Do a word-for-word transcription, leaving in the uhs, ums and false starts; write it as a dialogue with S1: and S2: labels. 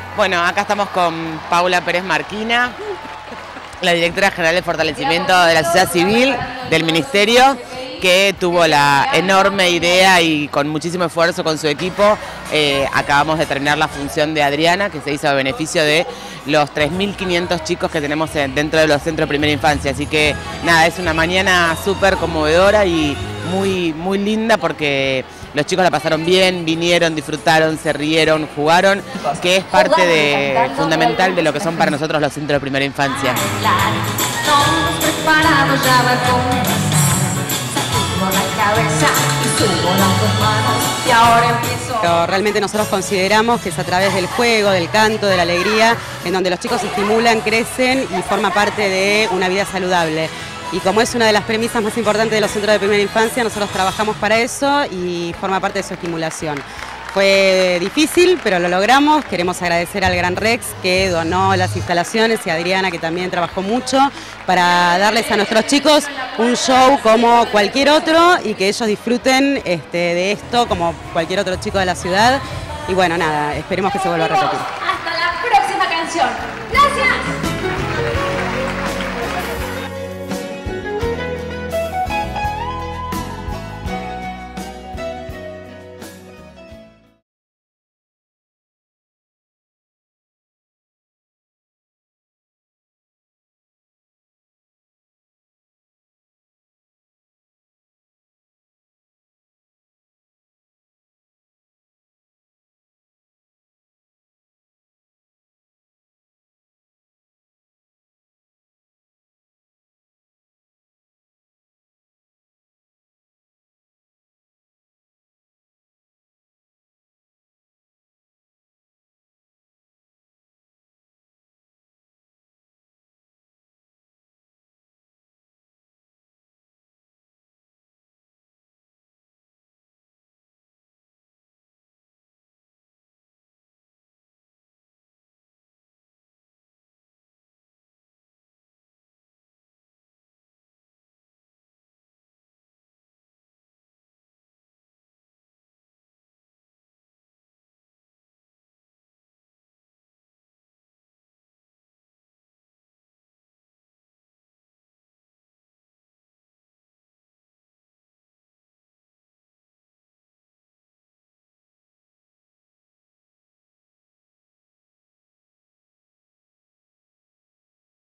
S1: Bueno, acá estamos con Paula Pérez Marquina, la directora general de fortalecimiento de la sociedad civil del Ministerio, que tuvo la enorme idea y con muchísimo esfuerzo con su equipo, eh, acabamos de terminar la función de Adriana, que se hizo a beneficio de los tres mil quinientos chicos que tenemos dentro de los centros de primera infancia. Así que nada, es una mañana súper conmovedora y muy, muy linda porque los chicos la pasaron bien, vinieron, disfrutaron, se rieron, jugaron, que es parte de, fundamental de lo que son para nosotros los centros de primera infancia.
S2: Pero realmente nosotros consideramos que es a través del juego, del canto, de la alegría, en donde los chicos se estimulan, crecen y forma parte de una vida saludable. Y como es una de las premisas más importantes de los centros de primera infancia, nosotros trabajamos para eso y forma parte de su estimulación. Fue difícil, pero lo logramos. Queremos agradecer al Gran Rex que donó las instalaciones y a Adriana que también trabajó mucho para darles a nuestros chicos un show como cualquier otro y que ellos disfruten este, de esto como cualquier otro chico de la ciudad. Y bueno, nada, esperemos que se vuelva a repetir.
S3: Hasta la próxima canción. Gracias.